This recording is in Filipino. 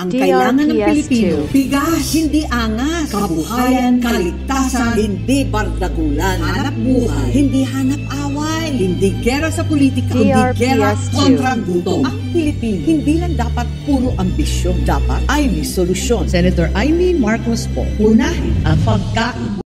Ang kailangan ng Pilipino, DRPS2. bigas, hindi angas, kabuhayan, kaligtasan, hindi bardagulan, hanap buhay, hindi hanap away, hindi gera sa politika, hindi gera DRPS2. kontra gutom. Ang Pilipino, hindi lang dapat puro ambisyon, dapat ay may solusyon. Senator Amy Marcos po, unahin ang pagkain